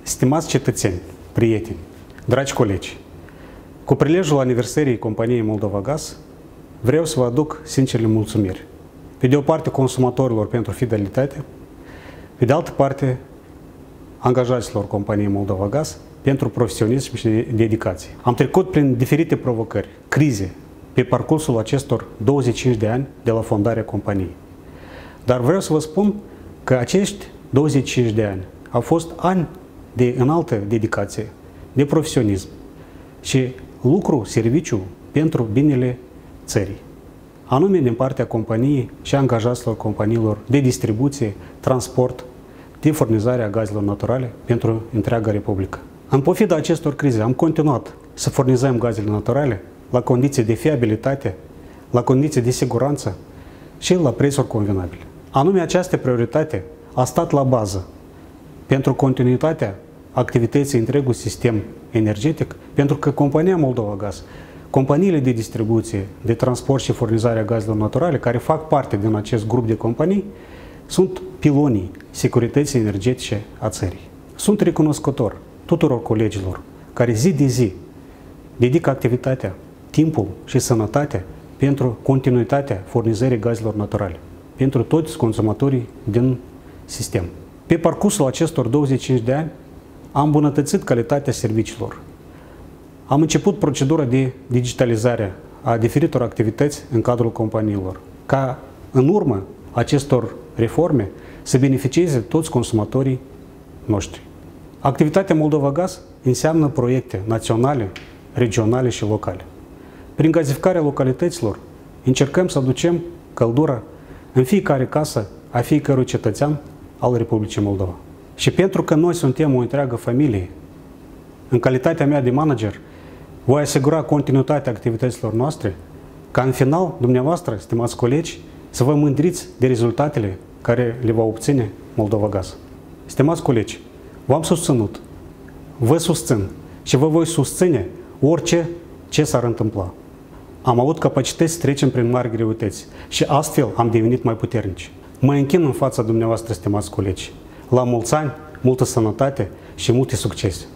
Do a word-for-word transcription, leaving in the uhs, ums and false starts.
Stimați cetățeni, prieteni, dragi colegi, cu prilejul aniversării companiei Moldova Gaz, vreau să vă aduc sincerele mulțumiri. Pe de o parte consumatorilor pentru fidelitate, pe de altă parte angajaților companiei Moldova Gaz pentru profesionism și dedicație. Am trecut prin diferite provocări, crize, pe parcursul acestor douăzeci și cinci de ani de la fondarea companiei. Dar vreau să vă spun că acești douăzeci și cinci de ani au fost ani de înaltă dedicație, de profesionism și lucru, serviciu pentru binele țării, anume din partea companiei și angajaților companiilor de distribuție, transport, de furnizare a gazelor naturale pentru întreaga Republică. În pofida acestor crize am continuat să furnizăm gazele naturale la condiții de fiabilitate, la condiții de siguranță și la prețuri convenabile. Anume această prioritate a stat la bază pentru continuitatea activității întregului sistem energetic, pentru că compania Moldova Gaz, companiile de distribuție, de transport și furnizare a gazelor naturale, care fac parte din acest grup de companii, sunt pilonii securității energetice a țării. Sunt recunoscător tuturor colegilor care zi de zi dedică activitatea, timpul și sănătatea pentru continuitatea furnizării gazelor naturale, pentru toți consumatorii din sistem. Pe parcursul acestor douăzeci și cinci de ani am îmbunătățit calitatea serviciilor. Am început procedura de digitalizare a diferitor activități în cadrul companiilor, ca în urmă acestor reforme să beneficieze toți consumatorii noștri. Activitatea Moldova Gaz înseamnă proiecte naționale, regionale și locale. Prin gazificarea localităților încercăm să aducem căldura în fiecare casă a fiecărui cetățean al Republicii Moldova. Și pentru că noi suntem o întreagă familie, în calitatea mea de manager, voi asigura continuitatea activităților noastre, ca în final, dumneavoastră, stimați colegi, să vă mândriți de rezultatele care le va obține Moldova Gaz. Stimați colegi, v-am susținut, vă susțin și vă voi susține orice ce s-ar întâmpla. Am avut capacități să trecem prin mari greutăți și astfel am devenit mai puternici. Mă închin în fața dumneavoastră, stimați colegi. La mulți ani, multă sănătate și multe succese!